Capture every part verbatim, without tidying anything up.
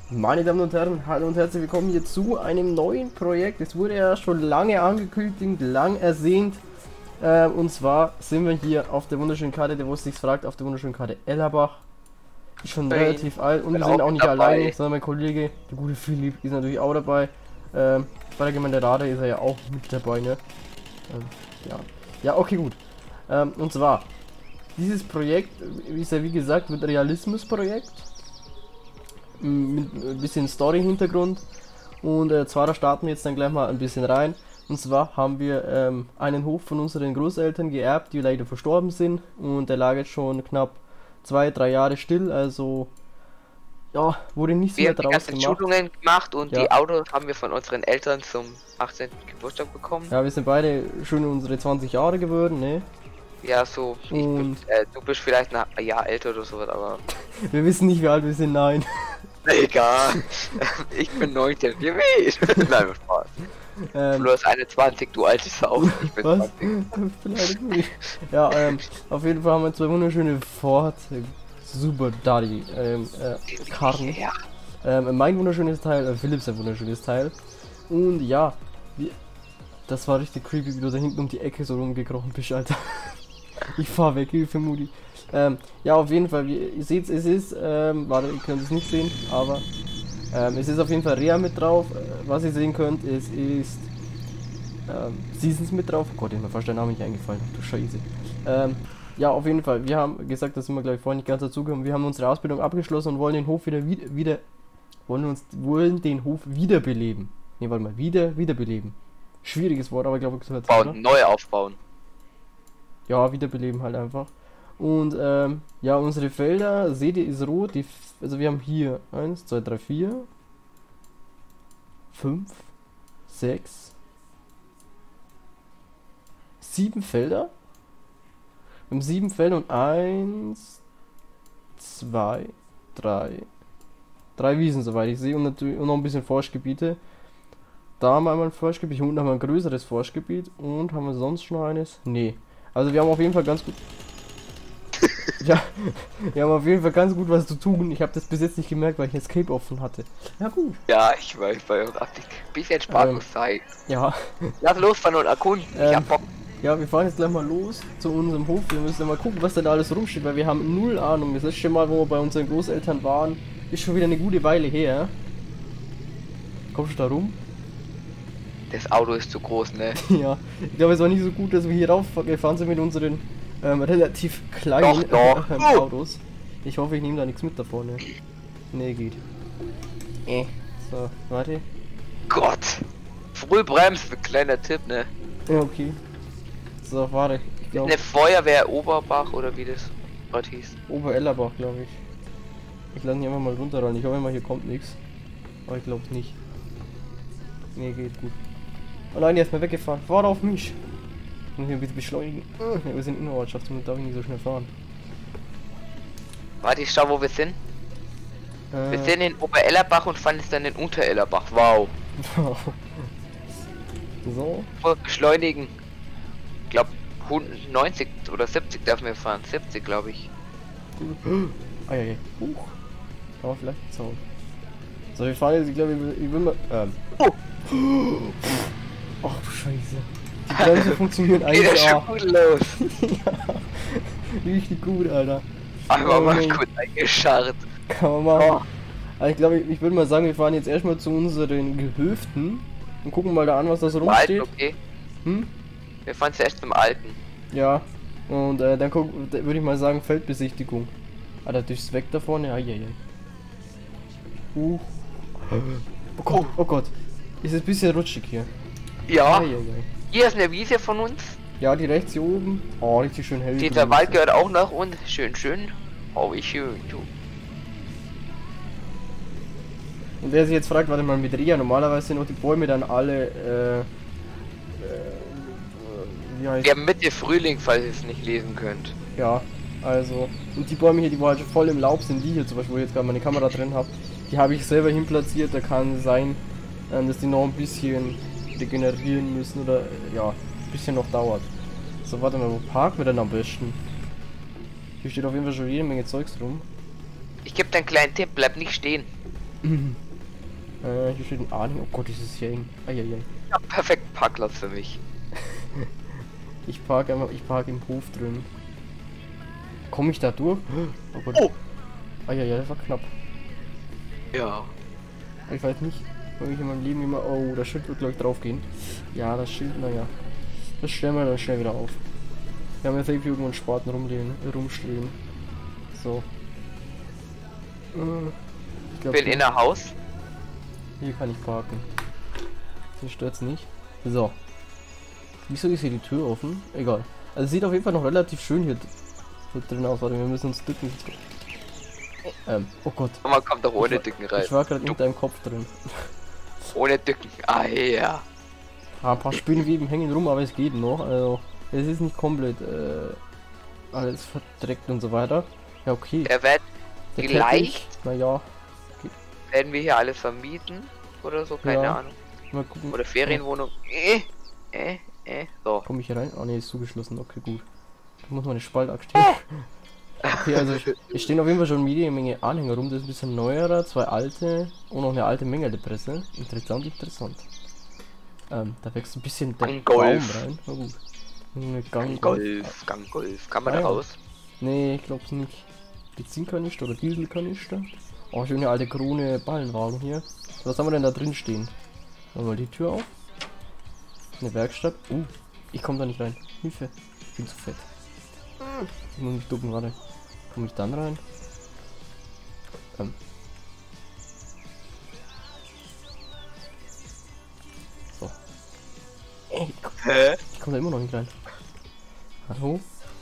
Meine Damen und Herren, hallo und herzlich willkommen hier zu einem neuen Projekt. Es wurde ja schon lange angekündigt, lang ersehnt. Ähm, und zwar sind wir hier auf der wunderschönen Karte, der wo es sich fragt, auf der wunderschönen Karte Ellerbach. Ist schon Hey, relativ alt und bin wir sind auch auch nicht dabei. alleine, sondern mein Kollege, der gute Philipp, ist natürlich auch dabei. Ähm, bei der Gemeinde Rade ist er ja auch mit dabei, ne? Ähm, ja. Ja, okay, gut. Ähm, und zwar, dieses Projekt ist ja wie gesagt mit Realismus-Projekt. Mit ein bisschen Story-Hintergrund. Und äh, zwar, da starten wir jetzt dann gleich mal ein bisschen rein. Und zwar haben wir ähm, einen Hof von unseren Großeltern geerbt, die leider verstorben sind. Und der lag jetzt schon knapp zwei, drei Jahre still. Also, ja, wurde nichts Wir mehr haben die draus ganzen gemacht. Schulungen gemacht und Ja. die Autos haben wir von unseren Eltern zum achtzehnten Geburtstag bekommen. Ja, wir sind beide schon unsere zwanzig Jahre geworden, ne? Ja, so. Ich bin, Und äh, du bist vielleicht ein Jahr älter oder so, aber wir wissen nicht, wie alt wir sind, nein. egal. Ich bin neunzehn, wie weiß. Nein, Spaß. Ähm, Du hast einundzwanzig, du alte Sau. Ich bin was? zwanzig. Beleidigt mich. Ja, ähm, auf jeden Fall haben wir zwei wunderschöne Ford äh, Super Daddy ähm, äh, Karren. Ja. Ähm, mein wunderschönes Teil, äh, Philips ein wunderschönes Teil. Und ja, wir, das war richtig creepy, wie du da hinten um die Ecke so rumgekrochen bist, Alter. Ich fahr weg, Hilfe, Mutti. Ähm, ja, auf jeden Fall, wie ihr seht, es ist, ähm, warte, ihr könnt es nicht sehen, aber ähm, es ist auf jeden Fall Rea mit drauf. Äh, was ihr sehen könnt, es ist ähm, Seasons mit drauf. Oh Gott, ist mir fast der Name nicht eingefallen. Du Scheiße. Ähm, ja, auf jeden Fall. Wir haben gesagt, das sind wir gleich vorhin nicht ganz dazugekommen. Wir haben unsere Ausbildung abgeschlossen und wollen den Hof wieder wieder, wieder wollen uns wollen den Hof wiederbeleben. Ne, warte mal, wieder wiederbeleben. Schwieriges Wort, aber ich glaube, ich gehört oder? Bauen, neu aufbauen. Ja, wiederbeleben halt einfach. Und ähm, ja, unsere Felder, seht ihr, ist rot. Die, also wir haben hier eins, zwei, drei, vier, fünf, sechs, sieben Felder. Wir haben sieben Felder und eins, zwei, drei, drei Wiesen, soweit ich sehe. Und natürlich und noch ein bisschen Forstgebiete. Da haben wir einmal ein Forstgebiet, hier unten haben wir ein größeres Forstgebiet. Und haben wir sonst noch eines? Nee. Also wir haben auf jeden Fall ganz gut... Ja, wir haben auf jeden Fall ganz gut was zu tun. Ich habe das bis jetzt nicht gemerkt, weil ich Escape offen hatte. Ja gut. Ja, ich weiß, bei uns ein bisschen Spaß Ähm, muss sein. Ja, Lass los von und erkunden. Ich Ähm, hab Bock. ja, wir fahren jetzt gleich mal los zu unserem Hof. Wir müssen mal gucken, was da, da alles rumsteht, weil wir haben null Ahnung. Das letzte Mal, wo wir bei unseren Großeltern waren, ist schon wieder eine gute Weile her. Kommst du da rum? Das Auto ist zu groß, ne? Ja, ich glaube, es war nicht so gut, dass wir hier rauf gefahren sind mit unseren ähm, relativ kleinen Doch, doch. ähm, Oh. Autos. Ich hoffe, ich nehme da nichts mit da vorne. Nee, geht. Äh. So, warte. Gott! Früh bremst, kleiner Tipp, ne? Ja, okay. So, warte. Ich glaube, Eine Feuerwehr Oberbach oder wie das gerade hieß. Oberellerbach, glaube ich. Ich lasse mich einfach mal runterrollen. Ich hoffe mal, hier kommt nichts. Aber ich glaube nicht. Nee, geht gut. Oh nein, der ist mal weggefahren. Warte auf mich. Ich muss hier ein bisschen beschleunigen. Ja, wir sind in der Ortschaft, somit darf ich nicht so schnell fahren. Warte, ich schau, wo wir sind. Äh, Wir sind in Oberellerbach und fahren jetzt dann in Unterellerbach. Wow. so. Voll beschleunigen. Ich glaube, neunzig oder siebzig dürfen wir fahren. siebzig, glaube ich. Eieiei. Huch. Aber vielleicht ein Zaun. So, wir fahren jetzt, ich glaube, ich, ich will mal. Ähm. Oh. Ach du Scheiße. Die Bremse funktioniert Geht ja eigentlich schon auch. gut los. Ja, richtig gut, Alter. Einmal Oh, mal nee. kurz eingescharrt. Kann man machen. Oh. Aber ich glaube, ich, ich würde mal sagen, wir fahren jetzt erstmal zu unseren Gehöften und gucken mal da an, was da so Zum Alten, rumsteht. okay. Hm? Wir fahren zuerst zum Alten. Ja. Und äh, dann guck, da würde ich mal sagen, Feldbesichtigung. Ah, da ist weg da vorne. Eieiei. Uh. Oh Gott, oh Gott. Ist ein bisschen rutschig hier. Ja, Eieiei. hier ist eine Wiese von uns. Ja, die rechts hier oben. Oh, richtig schön hell. Dieser Wald gehört auch nach uns. Schön, schön. Oh, wie schön, du. Und wer sich jetzt fragt, warte mal, mit Rea, normalerweise sind auch die Bäume dann alle, äh, äh, wie heißt Wir haben Mitte Frühling, falls ihr es nicht lesen könnt. Ja, also, und die Bäume hier, die wo halt schon voll im Laub sind, die hier zum Beispiel, wo ich jetzt gerade meine Kamera drin habe, die habe ich selber hinplatziert, da kann sein, ähm, dass die noch ein bisschen regenerieren müssen oder, ja, ein bisschen noch dauert. So, warte mal, wo parken wir denn am besten? Hier steht auf jeden Fall schon jede Menge Zeugs rum. Ich gebe dir einen kleinen Tipp, bleib nicht stehen. äh, hier steht ein Anhänger. Oh Gott, ist es hier eng. Eieiei. Ja, perfekt Parkplatz für mich. Ich parke einfach, ich parke im Hof drin. Komme ich da durch? Oh Gott. Oh! Eieiei, das war knapp. Ja. Ich weiß nicht, ob ich in meinem Leben immer... Oh, das Schild wird, glaube ich, drauf gehen. Ja, das Schild, naja. Das stellen wir dann schnell wieder auf. Wir haben jetzt irgendwie irgendwo einen Spaten rumlehnen, rumstehen. So. Äh, Ich glaub, Bin hier, in der Haus. hier kann ich parken. Hier stört's nicht. So. Wieso ist hier die Tür offen? Egal. Also sieht auf jeden Fall noch relativ schön hier, hier drin aus. Warte, wir müssen uns dücken. Ähm, oh Gott. Man kommt doch ohne Ich war- Dücken rein. Ich war gerade in deinem Kopf drin. Ohne Dücken. Ah ja. Ah, ein paar Spinnweben hängen rum, aber es geht noch. Also, es ist nicht komplett äh, alles verdreckt und so weiter. Ja, okay. Der wird Der vielleicht naja, werden wir hier alles vermieten oder so, keine Ja. Ahnung. mal gucken. Oder Ferienwohnung. Äh, äh, äh. So. Komme ich hier rein? Ah ne, ist zugeschlossen. Okay, gut. Da muss meine Spaltachse stehen. Okay, also es stehen auf jeden Fall schon jede Menge Anhänger rum. Das ist ein bisschen neuerer, zwei alte und noch eine alte Mengelepresse. Interessant, interessant. Ähm, da wächst ein bisschen der Baum Ganggolf. rein. Na gut. Eine Gang Ganggolf, Ganggolf. Kann man Ah, da ja. raus? Nee, ich glaub's nicht. Benzinkanister oder Dieselkanister. Oh, schöne alte Krone Ballenwagen hier. Was haben wir denn da drin stehen? Machen wir mal die Tür auf. Eine Werkstatt. Uh, ich komme da nicht rein. Hilfe. Ich bin zu fett. Ich muss mich ducken, warte. Komme ich dann rein? Ähm. So. Ey, ich komm, Hä? ich komm da immer noch nicht rein. Hallo?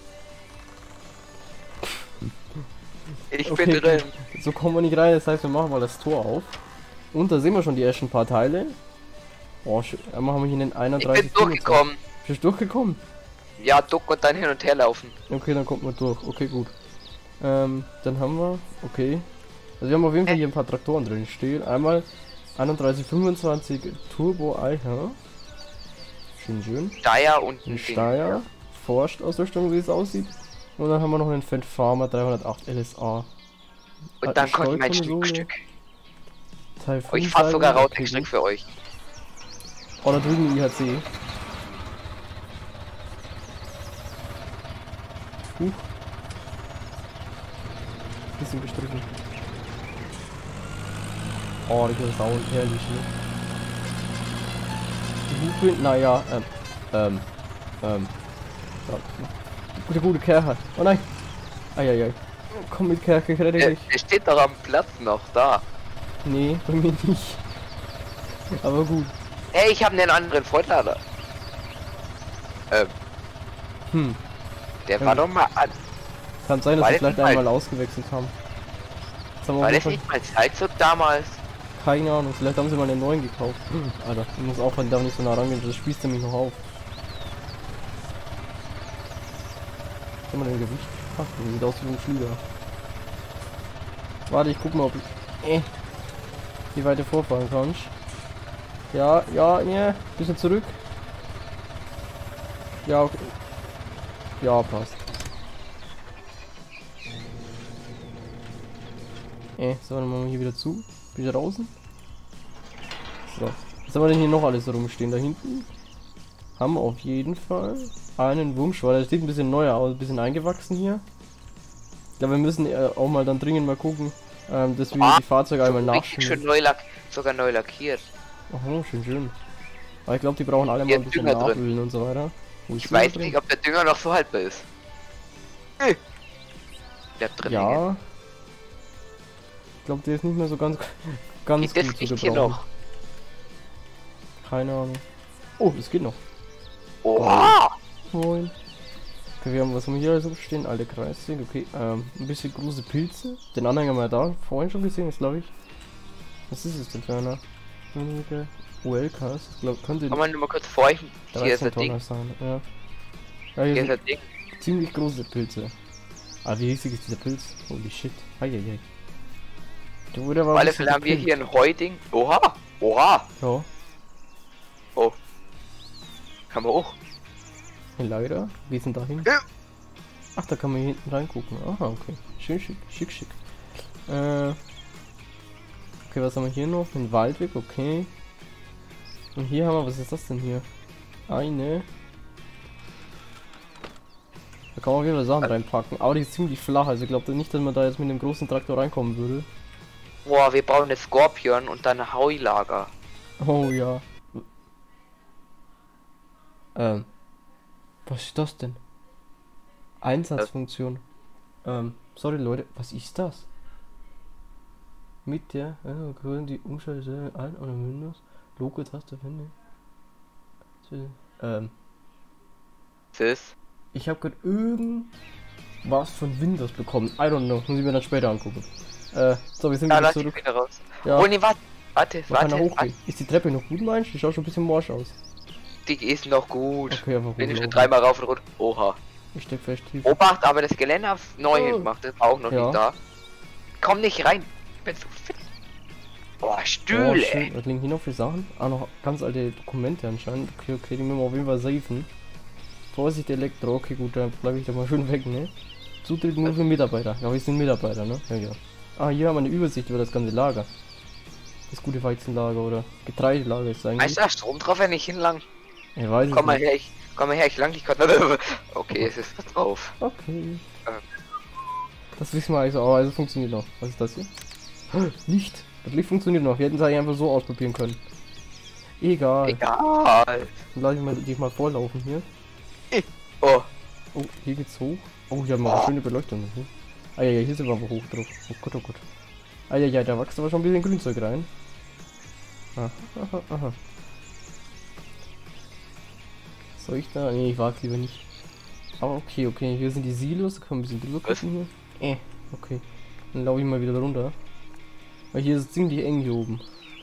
Ich Okay, bin drin. So kommen wir nicht rein, das heißt, wir machen mal das Tor auf. Und da sehen wir schon die ersten paar Teile. Oh, schön. Einmal haben wir hier den Ich einunddreißig. bin durchgekommen. Bist du durchgekommen? Ja, duck und dann hin und her laufen. Okay, dann kommt man durch. Okay, gut. Ähm, dann haben wir, okay. Also wir haben auf jeden Fall hier ein paar Traktoren drin stehen. Einmal einunddreißig fünfundzwanzig Turbo Eicher. Schön, schön. Steyr und Ein ein Ding. Steyr. Forscht-Ausrüstung, wie es aussieht. Und dann haben wir noch einen Fendt Farmer dreihundertacht L S A. Und dann kommt mein Steuerkonsole. Stück. Teil Oh, ich fahr fünf sogar Seiten. raus Okay, extra gut. für euch. Oh, da drüben I H C. Huch. Bisschen gestrichen. Oh, das ist sauer herrlich, ne? Die Hupe, naja, ähm, ähm, ähm. Ja. Gute, gute Kerche. Oh nein! Eieiei. Komm mit Kerche, ich rette Der, dich. der steht doch am Platz noch da. Nee, bei mir nicht. Aber gut. Hey, ich habe einen anderen Volllader. Ähm, Hm. der Ja, war gut. doch mal an. Kann sein, dass War wir das vielleicht nicht mal- einmal ausgewechselt haben. Jetzt haben wir War auf jeden das Fall nicht mal Zeitzug damals? keine Ahnung, vielleicht haben sie mal einen neuen gekauft. Hm, Alter, ich muss aufhören, darf nicht so nah rangehen, das spießt nämlich noch auf. Was haben wir denn Gewicht? Ach, das sieht aus wie ein Flieger. Warte, ich guck mal, ob ich äh, wie weit du vorfahren kannst. Ja, ja, ja, bisschen zurück. Ja, okay. Ja, passt. Äh, so, dann machen wir hier wieder zu. Wieder draußen. So. Was haben wir denn hier noch alles rumstehen? Da hinten haben wir auf jeden Fall einen Wurmschwader. Das sieht ein bisschen neuer aus, ein bisschen eingewachsen hier. Ich glaube, wir müssen äh, auch mal dann dringend mal gucken, ähm, dass wir Ah, die Fahrzeuge einmal Richtig schön nachschieben. neu lack, sogar neu lackiert. Oh, schön, schön. Aber ich glaube, die brauchen alle mal Hier ein ist bisschen Dünger drin. nachölen und so weiter. Wo ist Ich Dünger weiß drin? nicht, ob der Dünger noch so haltbar ist. Äh. Bleibt drin. hängen. Ja. Ich glaube, der ist nicht mehr so ganz, ganz Geht das gut zu nicht hier gebrauchen. noch? Keine Ahnung. Oh, es geht noch. Oha! Moin. Okay, wir haben, was haben wir hier also stehen? Alte Kreissäge, okay. Ähm, ein bisschen große Pilze. Den Anhänger haben wir da vorhin schon gesehen, ist glaube ich. Was ist es denn für einer? Wenige O L Ks. Ich glaube, könnte Kann man nur mal kurz vor euch. Hier ist dreizehn das Ding. Tonner sein. Ja. Ja, hier Hier ist sind das Ding. ziemlich große Pilze. Ah, wie riesig ist dieser Pilz? Holy shit. Eieiei. Der wurde aber Auf ein alle bisschen Fälle haben wir gekillt. hier ein Heuding. Oha! Oha! Ja, Oh. Kann man auch. leider. Wie ist denn dahin? Ja. Ach, da kann man hier hinten reingucken. Aha, okay. Schön schick, schick, schick. Äh. Okay, was haben wir hier noch? Ein Waldweg, okay. Und hier haben wir, was ist das denn hier? Eine. Da kann man wieder Sachen reinpacken, aber die ist ziemlich flach, also ich glaube nicht, dass man da jetzt mit dem großen Traktor reinkommen würde. Boah, wir bauen eine Skorpion und dann ein Heulager. Oh ja. Ähm. Was ist das denn? Einsatzfunktion. Ähm, sorry Leute, was ist das? Mit der, äh, gehören die Umschaltstellen ein oder Windows? Logo-Taste finde. Ähm. Sis. Ich habe gerade irgendwas von Windows bekommen. I don't know. Muss ich mir dann später angucken. Äh, so, wir sind Ja, wieder lass zurück. dich wieder raus. Ja. Oh ne, warte, warte, Man kann da warte. hochgehen. Ist die Treppe noch gut, meinst du? Die schaut schon ein bisschen morsch aus. Die ist noch gut. Okay, aber Bin ich schon hochlaufen. dreimal rauf und runter. Oha. Ich steck fest tief. Obacht, aber das Geländer auf neu Oh. gemacht ist auch noch Ja. nicht da. Komm nicht rein. Ich bin so fit. Boah, Oh, Stühle. schön. Was liegen hier noch für Sachen? Ah, noch ganz alte Dokumente anscheinend. Okay, okay, die müssen wir auf jeden Fall safen. Vorsicht, Elektro. Okay, gut, dann bleibe ich da mal schön weg, ne? Zutritt nur für Mitarbeiter. Ja, wir sind Mitarbeiter, ne? Ja, ja. Ah, hier haben wir eine Übersicht über das ganze Lager. Das gute Weizenlager oder Getreidelager ist eigentlich. Weißt du, da Strom drauf, wenn ich hinlang? Ich weiß es Komm mal nicht. her, ich, komm mal her, ich lang dich gerade. Okay, es ist was drauf. Okay. Ähm. Das wissen wir also, aber es funktioniert noch. Was ist das hier? Licht. Das Licht funktioniert noch. Wir hätten es eigentlich einfach so ausprobieren können. Egal. Egal. Dann lasse ich mal, dich mal vorlaufen hier. Oh, Oh, hier geht's hoch. Oh, hier haben wir eine schöne Beleuchtung. Mhm. Ah ja, ja, hier sind wir aber hoch drauf. Oh Gott, oh Gott. Ah ja, ja, da wächst aber schon ein bisschen Grünzeug rein. Aha, aha, aha. Soll ich da? Nee, ich wag's lieber nicht. Aber okay, okay, hier sind die Silos. Da kann man ein bisschen drüber gucken hier. Äh, okay. Dann laufe ich mal wieder runter. Weil hier ist es ziemlich eng hier oben.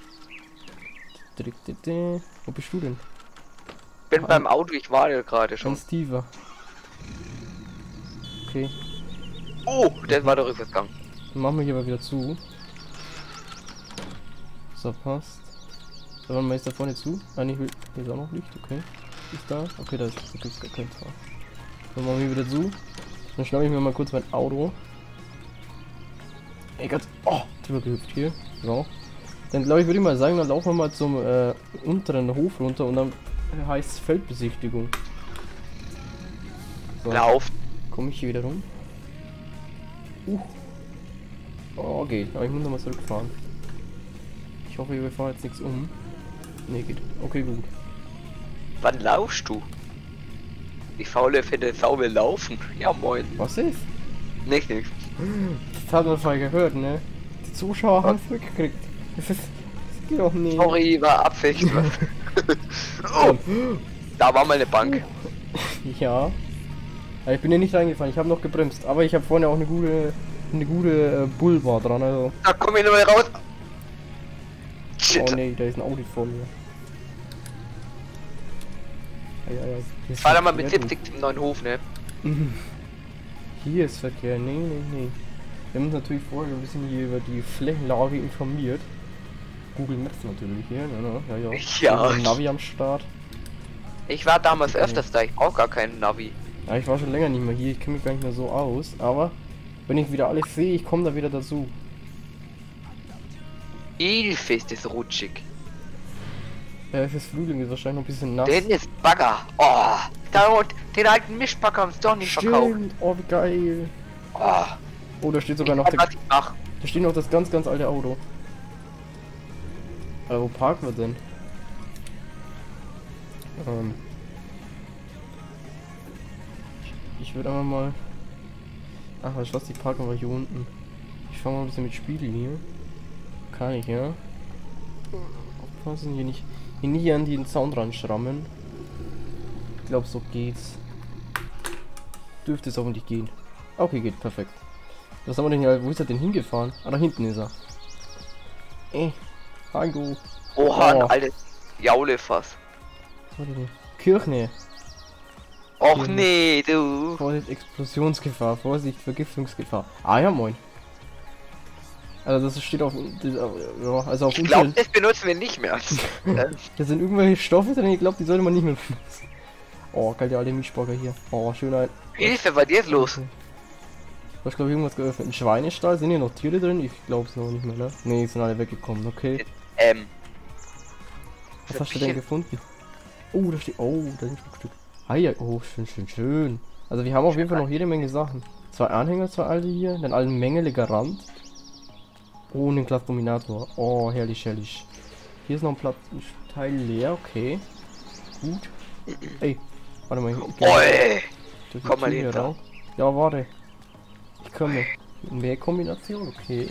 Wo bist du denn? bin beim Auto, ich war ja gerade schon. Ganz tiefer. Okay, Oh, das war der Rückwärtsgang. dann machen wir hier mal wieder zu. So, passt. So, wann ist da vorne zu? Ah, nicht, hier ist auch noch Licht, okay. Ist da? Okay, da ist da gibt's gar kein Tor. Dann machen wir wieder zu. Dann schnappe ich mir mal kurz mein Auto. Ey Gott, oh, drüber gehüpft hier. So. Dann glaube ich, würde ich mal sagen, dann laufen wir mal zum äh, unteren Hof runter und dann heißt es Feldbesichtigung. So, Lauf. komme ich hier wieder rum. Uh. Oh, geht. Aber ich muss nochmal zurückfahren. Ich hoffe, wir fahren jetzt nichts um. Ne, geht. Okay, gut. Wann laufst du? Die faule fette Sau will laufen. Ja moin. Was ist? Nicht nix. Das hat man voll gehört, ne? Die Zuschauer haben es mitgekriegt. Das ist. Das geht doch nicht. Sorry, war Absicht. Oh, da war mal eine Bank. Ja. Aber ich bin ja nicht reingefallen, ich habe noch gebremst. Aber ich habe vorne auch eine gute. Eine gute äh, Bullbar dran, also. Da komm ich noch mal raus. Shit. Oh ne, da ist ein Audi vor mir. Ja, ja, ja. Hier ist Fahr da mal Verkehr, mit siebzig zum neuen Hof, ne? Mhm. Hier ist Verkehr, nee, nee, nee. Wir haben uns natürlich vorher ein bisschen hier über die Flächenlage informiert. Google Maps natürlich hier, ne, ne? Ja, ja. Ja. Ein Navi am Start. Ich war damals öfters da, ich brauch gar keinen Navi. Ja, ich war schon länger nicht mehr hier, ich kenne mich gar nicht mehr so aus, aber wenn ich wieder alles sehe, ich komme da wieder dazu. Hilfe, ist das rutschig. Ja, es ist Frühling, ist wahrscheinlich noch ein bisschen nass. Den ist Bagger. Oh, da und den alten Mischpacker haben sie doch nicht verkauft. Stimmt, oh wie geil. Oh, Oh, da steht sogar ich noch der, fahr grad nach. da steht noch das ganz, ganz alte Auto. Aber wo parken wir denn? Ähm. Ich, ich würde einfach mal. Ach, was was die parken wir hier unten. Ich fange mal ein bisschen mit Spielen hier. Kann ich, ja? Aufpassen, hier nicht, hier nicht an den Zaun ran schrammen. Ich glaube, so geht's. Dürfte es hoffentlich gehen. Okay, geht perfekt. Was haben wir denn hier? Wo ist er denn hingefahren? Ah, da hinten ist er. Äh, Hango. Oha, ein Oh. altes Jaulefass. Was war denn? Kirchne. Och Hier. nee, du. Vorsicht, Explosionsgefahr. Vorsicht, Vergiftungsgefahr. Ah ja, moin. Also das steht auf, das, ja, also auf Ich glaube, unserer- das benutzen wir nicht mehr. Äh, Da sind irgendwelche Stoffe drin, ich glaube, die sollte man nicht mehr benutzen. Oh, geil, der alte Mischbacker hier. Oh, schön ein. Hilfe, was ist los? Du hast glaube ich irgendwas geöffnet. Ein Schweinestall, sind hier noch Tiere drin? Ich glaube es noch nicht mehr, ne? Ne, sind alle weggekommen, okay. Ähm. Was hast du denn gefunden? Oh, da steht. Oh, da ist ein Stück. Ah ja, oh, schön, schön, schön. Also wir haben auf jeden Fall noch jede Menge Sachen. Zwei Anhänger, zwei alte hier, dann einen Mängele Garant. Oh, und ein Glas Dominator. Oh, herrlich, herrlich. Hier ist noch ein Platz, ein Teil leer, okay. Gut. Ey, warte mal. Ich Oi! Komm mal hier raus. Ja, warte. Ich komme. Mehr Kombination, okay.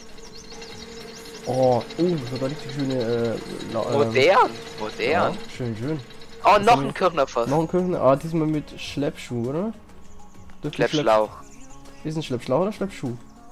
Oh, oh, das hat eine richtig schöne, äh, modern, modern. Ja, schön, schön. Oh, was noch ein Kirchnerfass. Noch ein Kirchner, ah, diesmal mit Schleppschuh, oder? Schleppschlauch. Schlepp... Ist ein Schleppschlauch oder Schleppschuh?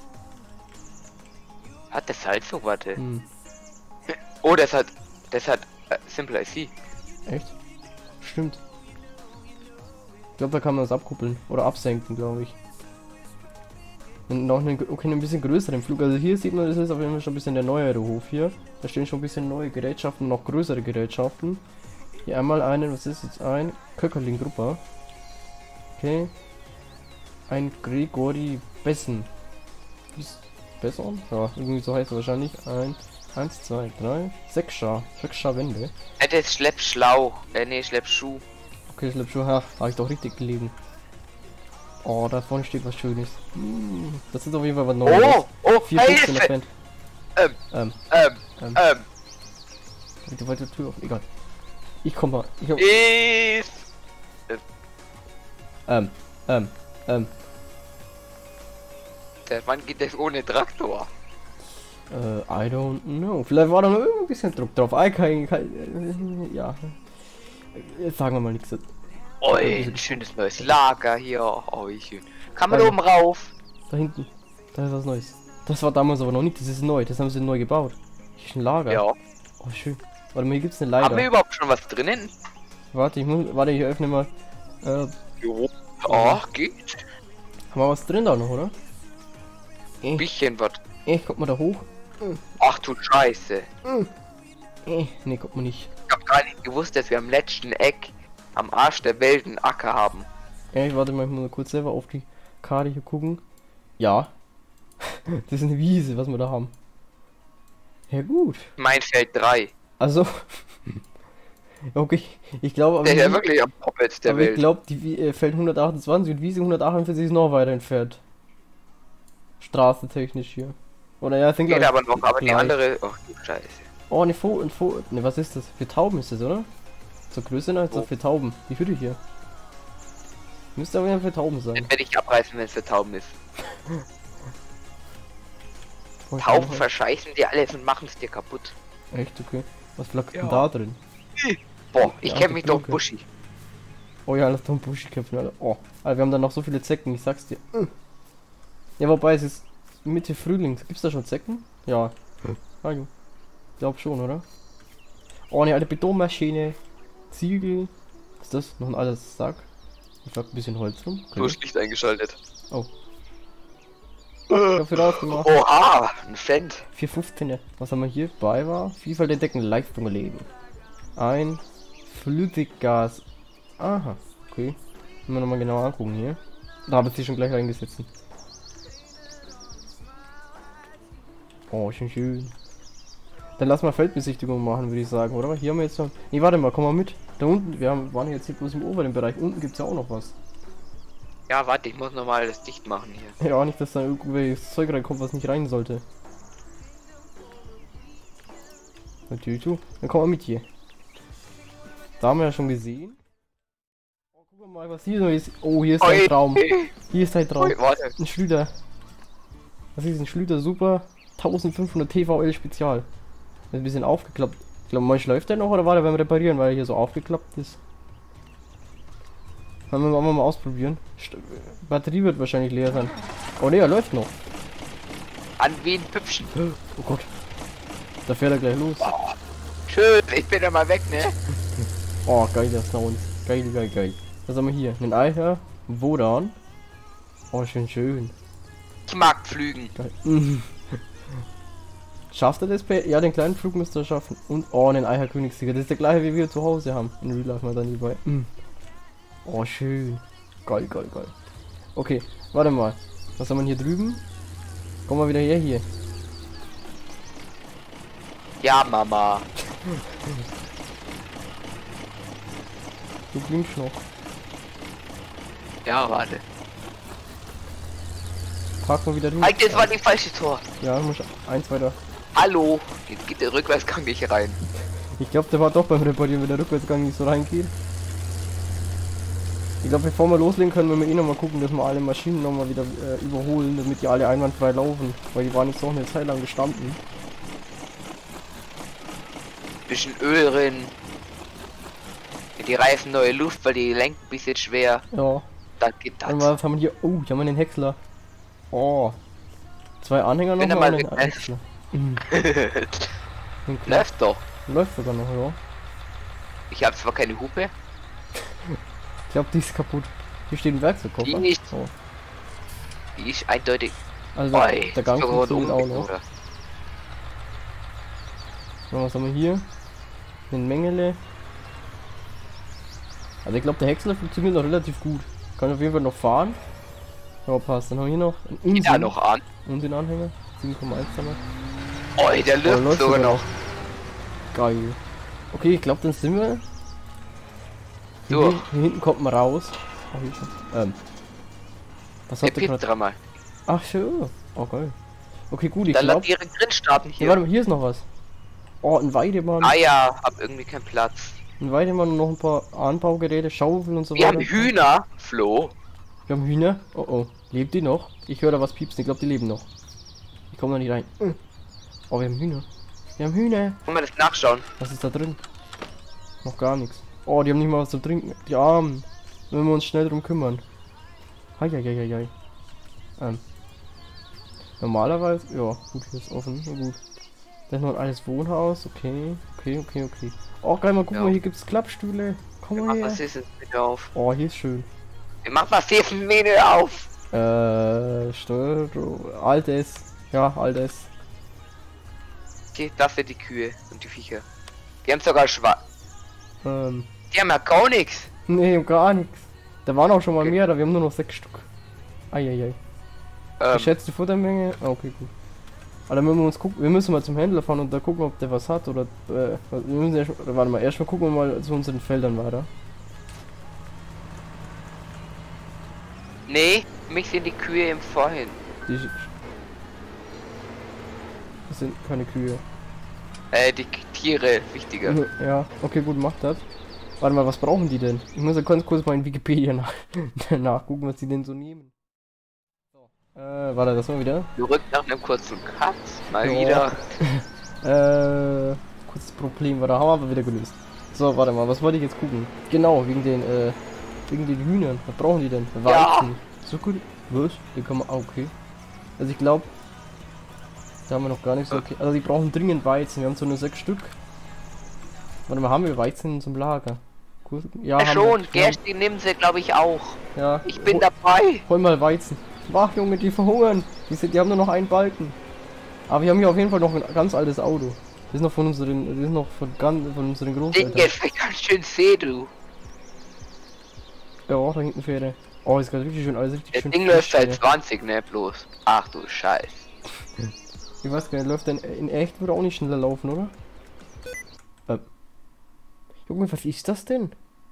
Hat das halt so, warte. Hm. Oh, das hat, das hat äh, Simple I C. Echt? Stimmt. Ich glaube, da kann man das abkuppeln oder absenken, glaube ich. Und noch einen, okay, einen bisschen größeren Flug. Also hier sieht man, das ist auf jeden Fall schon ein bisschen der neuere Hof hier. Da stehen schon ein bisschen neue Gerätschaften, noch größere Gerätschaften. Hier einmal einen, was ist jetzt ein? Köckerling-Gruppe. Okay. Ein Gregory Bessen. Ist Besson? Ja, irgendwie so heißt er wahrscheinlich. Ein, eins, zwei, drei, sechs Schar. Sechs Schar Wände. Das ist Schleppschlauch. Äh, nee, Schleppschuh. Okay, Schleppschuh, ha, habe ich doch richtig gelegen. Oh, da vorne steht was Schönes. Hm, das ist auf jeden Fall was Neues. Oh, oh, vier fünfzehn ähm, ähm, ähm, ähm, ähm. ähm. Die weite Tür auf, egal. Ich komm mal. Ich hab... Ist. Ähm, ähm, ähm. Der Mann geht das ohne Traktor. Äh, I don't know. Vielleicht war da noch ein bisschen Druck drauf. I kann, kann, äh, ja. Jetzt sagen wir mal nichts. Oi, ein schönes neues Lager hier. Oh, wie schön. Kann man Ähm, da oben rauf? Da hinten. Da ist was Neues. Das war damals aber noch nicht. Das ist neu. Das haben sie neu gebaut. Hier ist ein Lager. Ja. Oh, schön. Warte mal, hier gibt's eine Leiter. Haben wir überhaupt schon was drinnen? Warte, ich muss. Warte, ich öffne mal. Äh, Jo. Oh, geht. haben wir was drin da noch, oder? Ein bisschen was. Eh, kommt mal da hoch. Ach du Scheiße. Eh, nee, kommt man nicht. Ich hab gar nicht gewusst, dass wir am letzten Eck am Arsch der Welt einen Acker haben. Ja, ich warte mal, ich muss mal kurz selber auf die Karte hier gucken. Ja. Das ist eine Wiese, was wir da haben. Ja gut. Mein Feld drei. Also. Okay, ich glaube aber. Der ist ja wirklich am Poppet der aber Welt. ich glaube, die Wie- äh, Feld hundertachtundzwanzig und Wiese hundertachtundvierzig ist noch weiter entfernt. Straße technisch hier. Oder ja, ich denke. Geht aber noch, aber die gleich. andere. Ach du Scheiße. Oh, ne, Fo ein Fo ne, was ist das? Für Tauben ist das, oder? Zur Größe nach, so Oh. für Tauben. Die Hütte hier. Müsste aber ja für Tauben sein. Den werde ich abreißen, wenn es für Tauben ist. Oh, ich Tauben brauche- verscheißen dir alles und machen es dir kaputt. Echt, okay. Was flackt Ja. denn da drin? Boah, ich Ja, kenne die mich doch Glocke. Buschi. Oh ja, lass doch einen Busch kämpfen, Alter. Oh, Alter, wir haben da noch so viele Zecken, ich sag's dir. Mm. Ja, wobei, es ist Mitte Frühling. Gibt's da schon Zecken? Ja. Ah, ich glaub schon, oder? Oh, eine alte Betonmaschine. Ziegel. Was ist das? Noch ein altes Sack. Ich hab ein bisschen Holz rum. Du hast Licht eingeschaltet. Oh. Ich hab viel rausgemacht. Oha, ein Cent. vier fünfzehn. Was haben wir hier? Bei war. Vielfalt entdecken, Leistung erleben. Ein Flüssiggas. Aha, okay. Müssen wir nochmal genau angucken hier. Da habe ich sie schon gleich reingesetzt. Oh, schön schön. Dann lass mal Feldbesichtigung machen, würde ich sagen, oder? Hier haben wir jetzt noch... Nee, warte mal, komm mal mit. Da unten, wir haben, waren jetzt hier bloß im oberen Bereich. Unten gibt es ja auch noch was. Ja, warte, ich muss nochmal das dicht machen hier. Ja, nicht, dass da irgendwelches Zeug reinkommt, was nicht rein sollte. Natürlich, du. Dann komm mal mit hier. Da haben wir ja schon gesehen. Oh, guck mal, was hier so ist. Oh, hier ist ein Oi. Traum. Hier ist ein Traum. Oi, warte. Ein Schlüter. Das ist ein Schlüter Super eintausendfünfhundert T V L Spezial. Das ist ein bisschen aufgeklappt. Ich glaube, manchmal läuft der noch oder war der beim Reparieren, weil er hier so aufgeklappt ist. Wollen wir mal, mal ausprobieren. St Batterie wird wahrscheinlich leer sein. Oh ne, er läuft noch. An wen Püppchen? Oh Gott. Da fährt er gleich los. Oh, schön, ich bin ja mal weg, ne? Oh, geil, das Sound. Geil, geil, geil. Was haben wir hier? Ein Eicher. Wodan. Oh, schön, schön. Ich mag Flügen. Geil. Mhm. Schafft er das? Bei ja, den kleinen Flug müsste er schaffen. Und, oh, einen Eicher Königssieger. Das ist der gleiche, wie wir zu Hause haben. In Real Life mal dann hierbei. Mhm. Oh, schön. Geil, geil, geil. Okay, warte mal. Was haben wir hier drüben? Komm mal wieder her hier. Ja, Mama. Du blinkst noch. Ja, warte. Park mal wieder hin. Halt, das war die falsche Tor. Ja, muss eins weiter. Hallo. Jetzt geht der Rückwärtsgang nicht rein. Ich glaube, der war doch beim Reparieren, wenn der Rückwärtsgang nicht so reingeht. Ich glaube, bevor wir loslegen können, wir eh noch mal gucken, dass wir alle Maschinen noch mal wieder äh, überholen, damit die alle einwandfrei laufen. Weil die waren jetzt noch eine Zeit lang gestanden. Bisschen Öl drin. Die Reifen neue Luft, weil die lenken ein bisschen schwer. Ja. Dann geht das. Und was haben wir hier? Oh, hier haben wir den Häcksler. Oh. Zwei Anhänger noch Bin da mal mal und einen weg. Häcksler. Mhm. Läuft doch. Läuft sogar noch, ja. Ich habe zwar keine Hupe. Ich glaube, die ist kaputt. Hier steht ein Werkzeugkoffer. Die nicht. Oh. Die ist eindeutig. Also Oi, der Gang ist funktioniert auch unbedingt, noch. oder? So, was haben wir hier? Ein Mengele. Also ich glaube, der Häcksler funktioniert noch relativ gut. Kann auf jeden Fall noch fahren. Ja, passt. Dann haben wir hier noch einen Geht da Unsinn noch an. und den Anhänger. sieben Komma eins damals. Oi, der Oh, der läuft läuft sogar sogar noch. Geil. Okay, ich glaube, dann sind wir. Hier, Durch. hier hinten kommt man raus. Oh, hier schon. Ähm. Was Der hat der piept gerade? dreimal. Ach so. Oh geil. Okay, gut, ich Dann lass glaube. ihre Grin starten Ja, hier. warte mal, hier ist noch was. Oh, ein Weidemann. Ah ja, hab irgendwie keinen Platz. Ein Weidemann und noch ein paar Anbaugeräte, Schaufel und so Wir weiter. haben Hühner, Flo. Wir haben Hühner. Oh oh. Lebt die noch? Ich höre da was piepsen. Ich glaube, die leben noch. Ich komme da nicht rein. Oh, wir haben Hühner. Wir haben Hühner. Wollen wir das nachschauen? Was ist da drin? Noch gar nichts. Oh, die haben nicht mal was zu trinken. Die Armen. Wenn wir uns schnell drum kümmern. Heieieiei. Ähm. Normalerweise. Ja, gut, hier ist offen. Na gut. Das ist noch ein altes Wohnhaus. Okay. Okay, okay, okay. Oh, geil, mal gucken, Ja. mal, hier gibt's Klappstühle. Komm Wir mal machen her. was ist jetzt bitte auf. Oh, hier ist schön. Wir machen was hier für Menü auf. Äh, Steuerung. Altes. Ja, altes. Okay, das sind die Kühe und die Viecher. Die haben sogar schwarz. Ähm. Die haben ja gar nichts. Nee, gar nichts. Da waren auch schon mal Okay. mehr, da wir haben nur noch sechs Stück. Eieiei. Ähm, Geschätzte Futtermenge? Ah, okay, gut. Aber dann müssen wir uns gucken, wir müssen mal zum Händler fahren und da gucken, ob der was hat oder äh, wir müssen erst, oder warte mal, erstmal gucken wir mal zu unseren Feldern weiter. nee, mich sind die Kühe im Vorhin. Die das sind keine Kühe. Äh, die K- Tiere, wichtiger. Ja, okay, gut, macht das. Warte mal, was brauchen die denn? Ich muss ja ganz kurz mal in Wikipedia nach nachgucken, was die denn so nehmen. So. Äh, warte, das mal wieder. Zurück nach einem kurzen Cut. Mal Ja. wieder. Äh, kurzes Problem, war da haben wir aber wieder gelöst. So, warte mal, was wollte ich jetzt gucken? Genau, wegen den, äh, wegen den Hühnern. Was brauchen die denn? Ja. Weizen. So gut. Was? Die kann man, ah, okay. Also ich glaube, da haben wir noch gar nicht so, okay. Also die brauchen dringend Weizen. Wir haben so nur sechs Stück. Warte mal, haben wir Weizen in unserem Lager? Gut. Ja, Ja, haben schon, wir. Ja, Gerste nehmen sie, glaube ich, auch. ja. Ich bin hol, dabei. hol mal Weizen. Wach, Junge, die verhungern. Die, sind, die haben nur noch einen Balken. Aber wir haben hier auf jeden Fall noch ein ganz altes Auto. Das ist noch von unseren, das ist noch von, ganz, von unseren Ding Großeltern. jetzt ganz schön seh, du. Ja, da hinten fährt er. Oh, ist gerade richtig schön, alles richtig Der schön. Ding läuft frisch seit hier. zwanzig, ne, bloß. Ach du Scheiß. Ich weiß gar nicht, läuft denn in echt würde auch nicht schneller laufen, oder? Ähm. Junge, was ist das denn?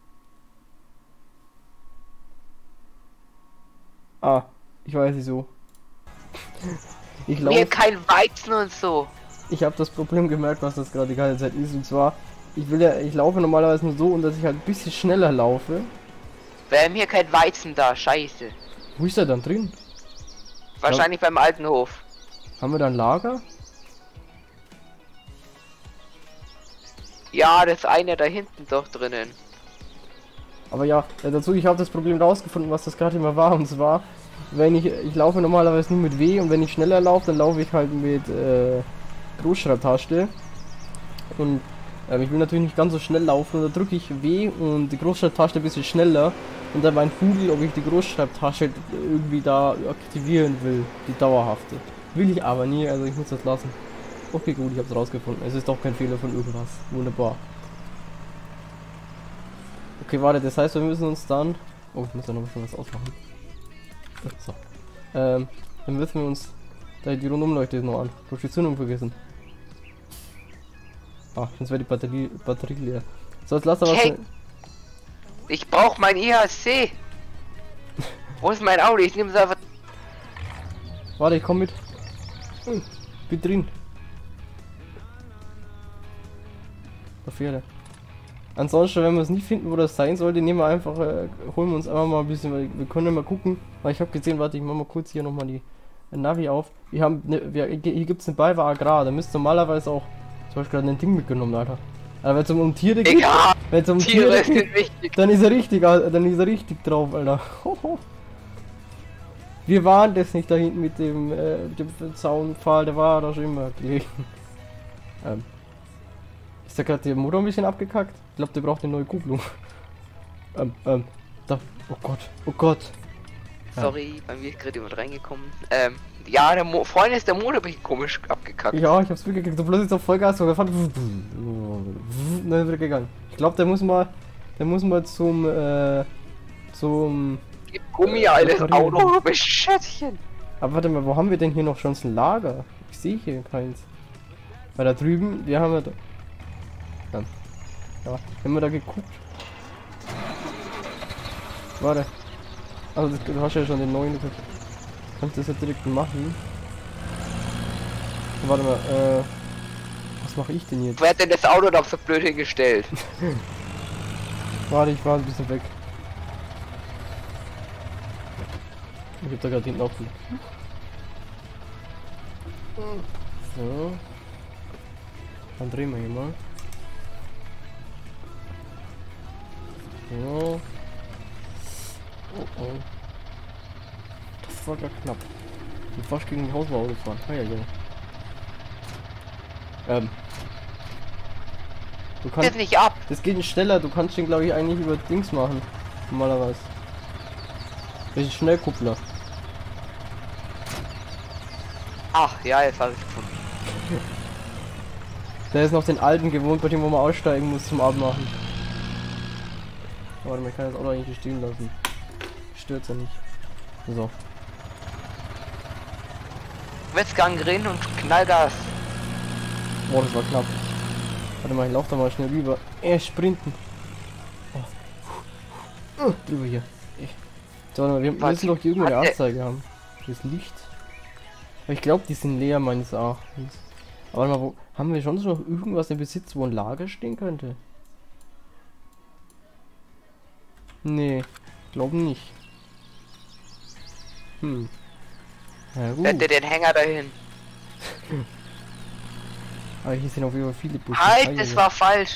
Ah, ich weiß nicht so. Ich Hier laufe. kein Weizen und so. Ich habe das Problem gemerkt, was das gerade die ganze Zeit ist. Und zwar, ich will ja, ich laufe normalerweise nur so, und dass ich halt ein bisschen schneller laufe. Wir haben hier kein Weizen da, scheiße. Wo ist er dann drin? Wahrscheinlich beim alten Hof. Haben wir da ein Lager? Ja, das eine da hinten doch drinnen. Aber ja, äh, dazu, ich habe das Problem rausgefunden, was das gerade immer war. Und zwar, wenn ich, ich laufe normalerweise nur mit W, und wenn ich schneller laufe, dann laufe ich halt mit äh, Großschreibtaste. Und ähm, ich will natürlich nicht ganz so schnell laufen, und da drücke ich W und die Großschreibtaste ein bisschen schneller. Und dann mein Vogel, ob ich die Großschreibtaste irgendwie da aktivieren will, die dauerhafte. Will ich aber nie, also ich muss das lassen. Okay, gut, ich habe es rausgefunden. Es ist doch kein Fehler von irgendwas. Wunderbar. Okay, warte, das heißt, wir müssen uns dann... Oh, ich muss da noch schon was ausmachen. So. Ähm, dann müssen wir uns da die Rundumleuchte noch an. Du hast die Zündung vergessen. Ah, sonst wäre die Batterie, Batterie leer. So, jetzt lass da was. Hey. Ich brauch mein I H C. Wo ist mein Auto? Ich nehme es einfach. Warte, ich komm mit. Hm, bin drin. Da fährt er. Ansonsten, wenn wir es nicht finden, wo das sein sollte, nehmen wir einfach, äh, holen wir uns einfach mal ein bisschen, weil wir können ja mal gucken. Weil ich habe gesehen, warte, ich mach mal kurz hier nochmal die äh, Navi auf. Wir haben, ne, wir, hier gibt es eine Balva Agrar, da müsst normalerweise auch zum Beispiel ein Ding mitgenommen, Alter. Aber wenn es um, um Tiere geht, Egal, wenn es um Tiere Tiere sind geht, wichtig. dann ist er richtig, Alter, dann ist er richtig drauf, Alter. Wir waren das nicht da hinten mit dem, äh, mit dem Zaunpfahl, der war da schon immer gelegen. Ähm. Ist da gerade der Motor ein bisschen abgekackt? Ich glaube, der braucht eine neue Kupplung. ähm, ähm, da. Oh Gott, oh Gott. Sorry, bei mir ist gerade jemand reingekommen. Ähm, ja, der Mo Freund ist der Motor ein bisschen komisch abgekackt. Ja, ich hab's mitgekriegt. Du bloß jetzt auf Vollgas so gefahren. Dann ist wieder gegangen. Ich glaube, der muss mal, der muss mal zum, äh, zum... Gib Gummi, altes Auto, du bist Schätzchen. Aber warte mal, wo haben wir denn hier noch schon ein Lager? Ich sehe hier keins. Weil da drüben, wir haben ja da... Ja, ja, haben wir da geguckt. Warte. Also das, du hast ja schon den neuen. Du kannst das ja direkt machen. Warte mal, äh... was mache ich denn jetzt? Wer hat denn das Auto da so blöd hingestellt? Warte, ich war ein bisschen weg. Ich hab da gerade hinten offen. So. Dann drehen wir hier mal. So. Oh oh. Das war gar knapp. Ich bin fast gegen den Hausbau gefahren. Ah ja, ja. Ähm. Du kannst Jetzt nicht ab. Das geht schneller, du kannst den glaube ich eigentlich über Dings machen. Normalerweise. Das ist Schnellkuppler. Ach ja, jetzt habe ich gefunden. Der ist noch den alten gewohnt, bei dem wo man aussteigen muss zum Abmachen. Warte, man kann das Auto eigentlich stehen lassen. Stört's ja nicht. So. Wetzgang drin und Knallgas. Boah, das war knapp. Warte mal, ich lauf da mal schnell rüber. Äh, sprinten. Oh. Uh, drüber hier. So, warte mal, wir müssen doch hier irgendwo eine Anzeige haben. Das Licht. Aber ich glaube, die sind leer meines Erachtens. Aber warte mal, wo haben wir schon noch irgendwas im Besitz, wo ein Lager stehen könnte? Nee, glaube nicht. Hm. Ja, gut. Setze den Hänger dahin. Aber hier sind auf jeden Fall viele Busse. Halt, das war falsch.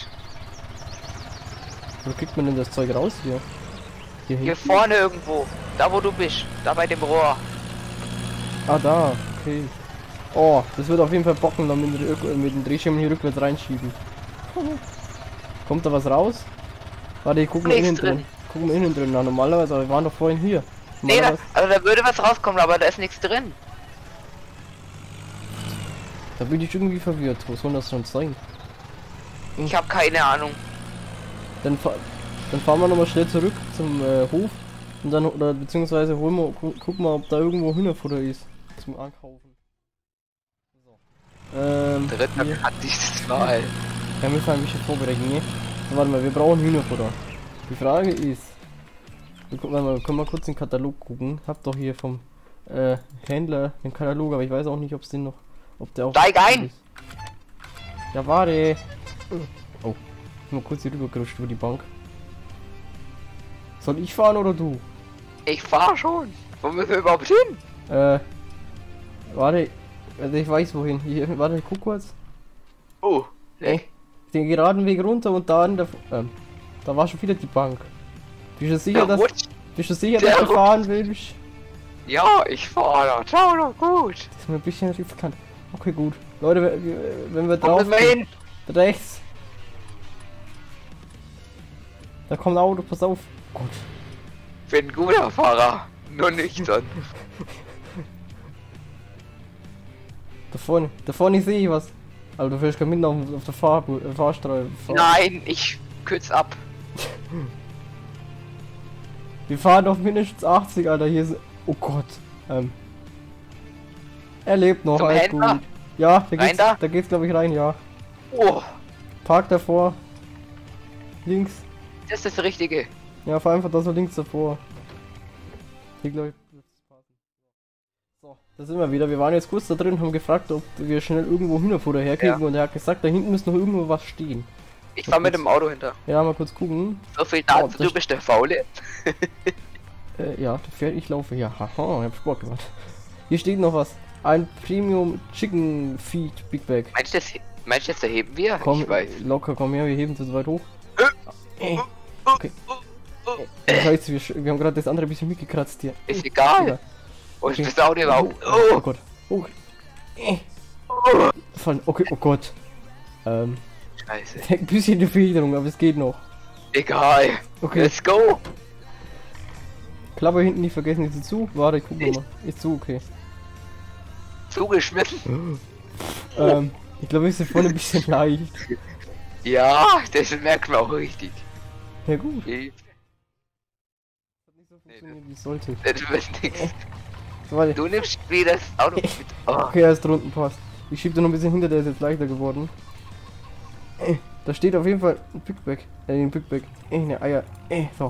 Wo kriegt man denn das Zeug raus hier? Hier, Hier hinten? vorne irgendwo. Da wo du bist. Da bei dem Rohr. Ah, da. Okay. Oh, das wird auf jeden Fall bocken, dann mit, den- mit dem Drehschirm hier rückwärts reinschieben. Kommt da was raus? Warte, ich guck mal Nichts innen drin. drin. Guck mal innen drin. Na, normalerweise, aber wir waren doch vorhin hier. Nee, da, Normalerweise, also da würde was rauskommen, aber da ist nichts drin. da bin ich irgendwie verwirrt. Wo soll das schon sein? Ich habe keine Ahnung. Dann, fa dann fahren wir nochmal schnell zurück zum äh, Hof. Und dann, oder beziehungsweise holen wir, gu gucken mal, ob da irgendwo Hühnerfutter ist. Zum Ankaufen. So. Ähm, Dritter hier. hat dieses Mal. Ja, müssen wir ein bisschen vorbereiten, ne? So, warte mal, wir brauchen Hühnerfutter. Die Frage ist, wir, gucken, warte mal, wir können mal kurz den Katalog gucken. Hab doch hier vom äh, Händler den Katalog, aber ich weiß auch nicht, ob es den noch, ob der auch. Steig ein! Ist. Ja, warte. Oh, ich bin mal kurz hier rübergerutscht über die Bank. Soll ich fahren oder du? Ich fahr schon. Wo müssen wir überhaupt hin? Äh, warte, also ich weiß wohin. Hier, warte, ich guck kurz. Oh, Ey, den geraden Weg runter und da in der, ähm, da war schon wieder die Bank. Bist du sicher, der dass, rutscht. bist du sicher, Der dass du rutscht. fahren willst? Ja, ich fahr da. Ciao, noch gut. Das ist mir ein bisschen riskant. Okay, gut. Leute, wenn wir, wenn wir Wo drauf müssen wir hin? rechts. Da kommt ein Auto, pass auf. Gut. Bin ein guter Fahrer. Nur nüchtern. Da vorne, da vorne sehe ich was. Aber du fährst gerade mitten auf, auf der Fahr äh, Fahrstraße. Fahr Nein, ich kürz ab. Wir fahren auf mindestens achtzig, Alter. Hier ist. Oh Gott. Ähm. Er lebt noch, Zum alles Händler? gut. Ja, da Rein geht's, da? da geht's glaube ich rein, ja. Oh, Park davor. Links. das ist das Richtige. Ja, fahr einfach da so links davor. Hier glaube ich. So, da sind wir wieder. Wir waren jetzt kurz da drin, haben gefragt, ob wir schnell irgendwo Hühnerfutter herkriegen, Ja. und er hat gesagt, da hinten müsste noch irgendwo was stehen. Ich fahr mit dem Auto hinter. Ja, mal kurz gucken. So viel Oh, dazu, das- du bist der Faule. Äh, ja, der fährt, ich laufe hier. Haha, ich hab Sport gemacht. Hier steht noch was. Ein Premium Chicken Feed Big Bag. Meinst du, das, meinst du, das erheben wir? Komm, Ich weiß. locker, komm her, wir heben zu weit hoch. Äh, okay. Äh, Scheiße, wir, sch- wir haben gerade das andere ein bisschen mitgekratzt hier. Ist egal. Egal. Und Okay. das Auto war. Oh, Oh, Gott. Oh. Äh. Fallen. Okay, oh Gott. Ähm, Scheiße. ein bisschen eine Federung, aber es geht noch. Egal. Okay. Let's go. Klappe hinten nicht vergessen, ist sie zu? Warte, ich guck noch mal. Ist zu, okay. Zugeschmissen. Ähm, ich glaube, wir sind vorne ein bisschen leicht. Ja, das merkt man auch richtig. Ja gut. Nee, Hat nicht so funktioniert, wie es sollte. das wird nichts. So, warte. Du nimmst wieder das Auto mit. Oh, Okay, er ist drunten, passt. Ich schieb den noch ein bisschen hinter, der ist jetzt leichter geworden. Äh, da steht auf jeden Fall ein Big Bag. Äh, ein Big Bag. Äh, ne Eier. Äh, so.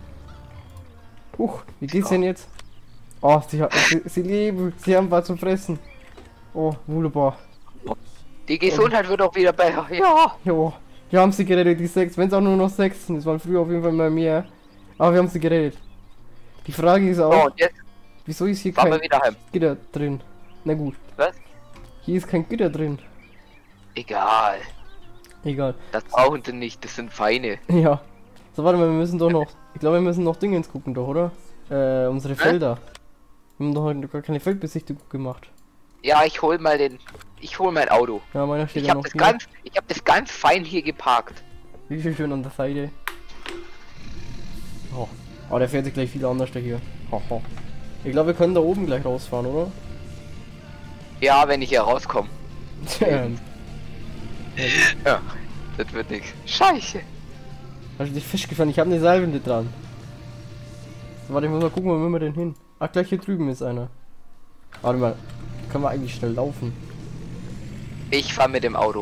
Huch, wie geht's denn jetzt? Oh, sie, hat- sie, sie leben. Sie haben was zum Fressen. Oh, wunderbar. die Gesundheit wird auch wieder besser. Ja. Jo, wir haben sie gerettet, die sechs. Wenn es auch nur noch sechs sind. Es waren früher auf jeden Fall mal mehr. Aber wir haben sie gerettet. Die Frage ist Oh, auch, und jetzt wieso ist hier fahren wir kein wieder heim. Gitter drin? Na gut, Was? hier ist kein Gitter drin. Egal. Egal. Das brauchen sie nicht, das sind Feine. Ja. So, warte mal, wir müssen doch noch. Ich glaube, wir müssen noch Dinge ins gucken, doch, oder? Äh, unsere Felder. Wir haben doch heute gar keine Feldbesichtigung gemacht. Ja, ich hol mal den. Ich hol mein Auto. Ja, meiner steht Ich ja hab noch das hier. ganz. Ich hab das ganz fein hier geparkt. Wie viel schön an der Seite. Oh, oh der fährt sich gleich viel anders der hier. Haha. Ich glaube, wir können da oben gleich rausfahren, oder? Ja, wenn ich hier rauskomme. Ähm, Ja, das wird nichts. Scheiße. Hast du dich festgefahren? Ich habe eine Seilwinde dran. So, warte, ich muss mal gucken, wo müssen wir denn hin? Ach, gleich hier drüben ist einer. Warte mal, können wir eigentlich schnell laufen? Ich fahr mit dem Auto.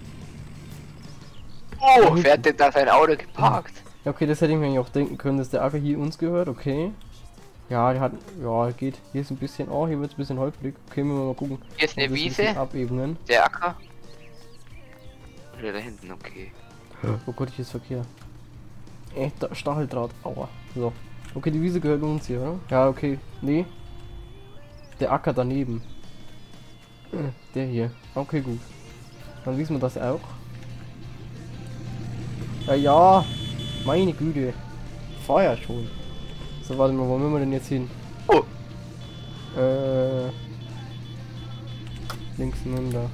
Oh, wer hat denn da sein Auto geparkt? Ja, okay, das hätte ich mir eigentlich auch denken können, dass der Acker hier uns gehört, okay. Ja, der hat, ja, geht. Hier ist ein bisschen, oh, hier wird es ein bisschen holprig. Okay, müssen wir mal gucken. Hier ist eine ob wir das ein Wiese. bisschen abebnen. Der Acker. Oder da hinten, okay. Oh Gott, hier ist Verkehr. Äh, da, Stacheldraht, aua. So. Okay, die Wiese gehört uns hier, oder? Ja, okay. Nee. Der Acker daneben. Äh, Der hier. Okay, gut. Dann wissen wir das auch. Ja, ja. Meine Güte. Fahr ja schon. So, warte mal, wo müssen wir denn jetzt hin? Oh, Äh. Links runter.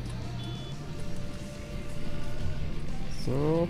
So.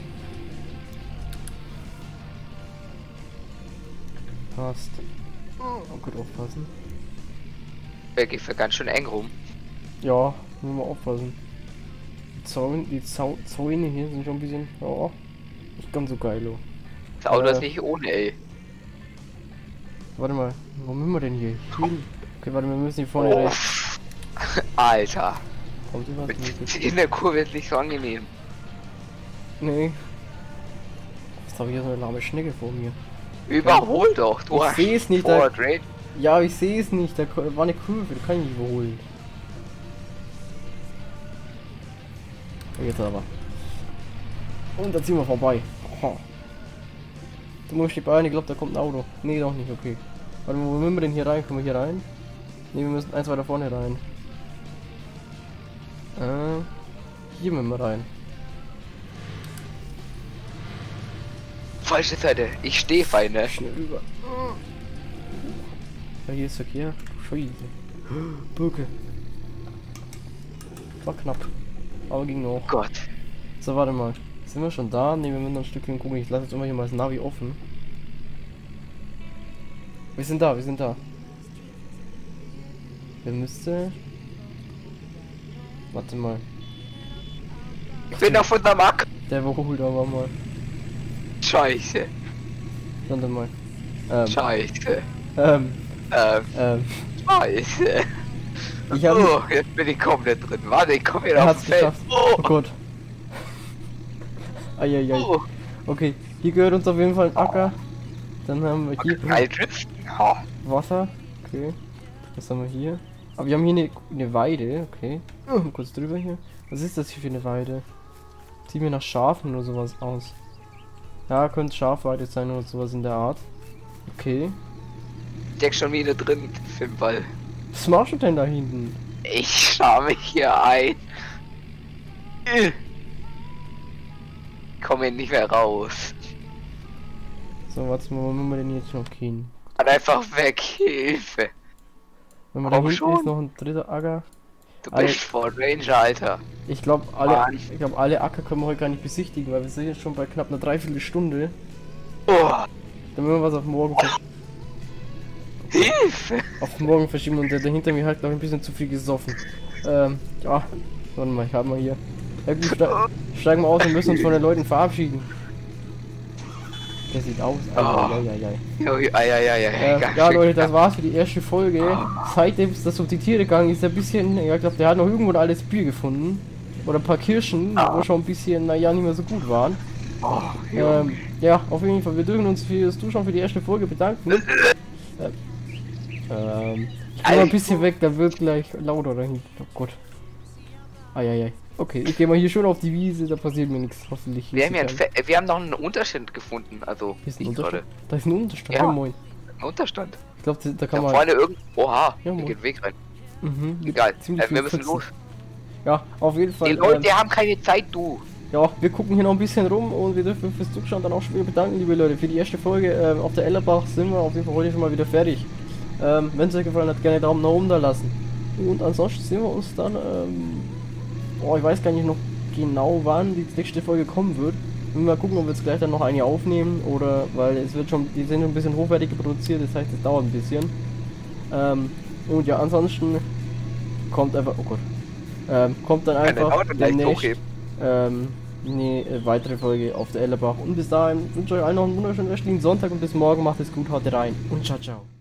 Passt. Oh, gut aufpassen. der geht für ganz schön eng rum. Ja, müssen wir aufpassen. Die Zaun, die Zau Zäune hier sind schon ein bisschen, ja, nicht ganz so geil. Oh. Das Auto Äh. ist nicht ohne, ey. Warte mal, wo müssen wir denn hier hin? Okay, warte, wir müssen hier vorne Oh. rechts. Alter. Kommt hier was? Mit in der Kurve ist nicht so angenehm. Nee. Jetzt habe ich hier so eine lahme Schnecke vor mir. Überhol doch, du Ich hast sehe es nicht, da, Ford Range. ja, ich sehe es nicht, da ko- war eine Kurve, da kann ich nicht überholen. Jetzt aber. Und da ziehen wir vorbei. Aha. Du musst die Beine, ich glaube, da kommt ein Auto. Nee, doch nicht, okay. Warte mal, wo müssen wir denn hier rein? Kommen wir hier rein? Ne, wir müssen eins weiter vorne rein. Äh, hier müssen wir rein. Falsche Seite. Ich stehe fein, ne? Schnell rüber. Ja, hier ist Verkehr. Scheiße. Brücke. War knapp. Aber ging noch. Gott. So, warte mal. Sind wir schon da? Ne, wir müssen noch ein Stückchen gucken. Ich lasse jetzt immer hier mal das Navi offen. Wir sind da, wir sind da. Der müsste... Warte mal. Ich bin auf unserem Acker. Der überholt aber mal. Scheiße. Warte mal. Ähm, Scheiße. ähm, Ähm, ähm. Scheiße. Ich habe Oh, jetzt bin ich komplett drin. Warte, ich komme wieder Er auf hat's das Feld. geschafft. Oh, Oh Gott. Eieiei. oh. Okay, hier gehört uns auf jeden Fall ein Acker. Dann haben wir hier Geil driften. Oh. Wasser. Okay. Was haben wir hier? Aber wir haben hier eine, eine Weide. Okay. Oh, kurz drüber hier. Was ist das hier für eine Weide? Sieht mir nach Schafen oder sowas aus. Ja, könnte Schafweide sein oder sowas in der Art. Okay. Steck schon wieder drin für den Ball. Was machst du denn da hinten? Ich schau mich hier ein. Äh. Komm hier nicht mehr raus. So, warte mal, wo müssen wir denn jetzt noch gehen? Hat einfach weg. Hilfe. Wenn wir da Komm hinten schon. ist noch ein dritter Acker. Du Alle- bist voll Ranger, Alter. Ich glaube alle, Mann. ich glaube alle Acker können wir heute gar nicht besichtigen, weil wir sind jetzt schon bei knapp einer Dreiviertelstunde. Oh. Dann müssen wir was auf morgen, versch Hilfe. auf morgen verschieben und der dahinter mir halt glaube ich ein bisschen zu viel gesoffen. Ähm, ja, warte mal, ich habe mal hier. Ja gut, ste steigen wir aus und müssen uns von den Leuten verabschieden. Der sieht aus. Oh. Eieiei. Jo, jo, ei, ei, ei, ei, Äh, ganz ja schön Leute, das knapp. war's für die erste Folge. Seitdem es das um die Tiere gegangen ist, ein bisschen, ja ich glaube der hat noch irgendwo ein altes Bier gefunden. Oder ein paar Kirschen, wo schon ein bisschen, naja, nicht mehr so gut waren. Oh, jo. Ähm, ja, auf jeden Fall, wir dürfen uns für das Zuschauen für die erste Folge bedanken. ähm, ähm, ich geh mal ein bisschen weg, da wird gleich lauter da hinten. Oh Gott. Eieiei. Okay, ich gehe mal hier schon auf die Wiese, da passiert mir nichts, hoffentlich. wir, haben ja ein einen Fe wir haben noch einen Unterstand gefunden, also Hier ist ein nicht Unterstand. gerade. Da ist ein Unterstand, Ja. ja. Moin. Ein Unterstand. Ich glaube, da Da kann man... vorne irgend. Oha, Ja, da moin. geht Weg rein. Mhm, mit Egal. ziemlich Äh, wir viel müssen Pfützen. los. Ja, auf jeden Fall. Die Leute, ähm, die haben keine Zeit, du. Ja, wir gucken hier noch ein bisschen rum und wir dürfen fürs Zuschauen dann auch schon wieder bedanken, liebe Leute. Für die erste Folge ähm, auf der Ellerbach sind wir auf jeden Fall heute schon mal wieder fertig. Ähm, wenn es euch gefallen hat, gerne Daumen nach oben da lassen. Und ansonsten sehen wir uns dann, ähm, oh, ich weiß gar nicht noch genau wann die nächste Folge kommen wird. Wir mal gucken, ob wir jetzt gleich dann noch eine aufnehmen oder, weil es wird schon, die sind schon ein bisschen hochwertiger produziert, das heißt, es dauert ein bisschen. Ähm, und ja, ansonsten kommt einfach, oh Gott, ähm, kommt dann Kann der einfach Auto gleich demnächst hochheben. ähm, eine äh, weitere Folge auf der Ellerbach. Und bis dahin wünsche ich euch allen noch einen wunderschönen restlichen Sonntag und bis morgen macht es gut, haut rein und ciao, ciao.